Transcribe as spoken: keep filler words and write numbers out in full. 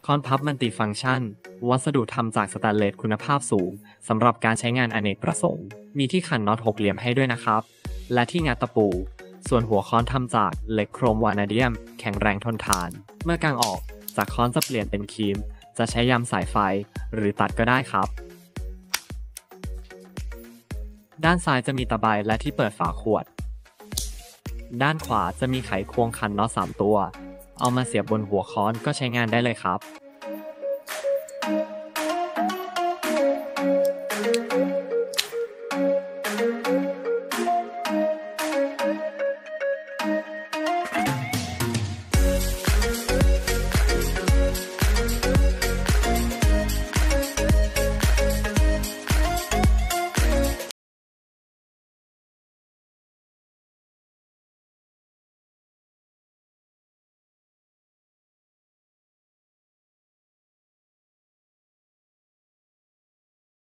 ค้อนพับมัลติฟังก์ชันวัสดุทำจากสแตนเลสคุณภาพสูงสำหรับการใช้งานอเนกประสงค์มีที่ขันน็อตหกเหลี่ยมให้ด้วยนะครับและที่งัดตะปูส่วนหัวค้อนทำจากเหล็กโครมวานาเดียมแข็งแรงทนทานเมื่อกางออกจากค้อนจะเปลี่ยนเป็นครีมจะใช้ยำสายไฟหรือตัดก็ได้ครับด้านซ้ายจะมีตะไบและที่เปิดฝาขวดด้านขวาจะมีไขควงขันน็อตสามตัวเอามาเสียบบนหัวค้อนก็ใช้งานได้เลยครับ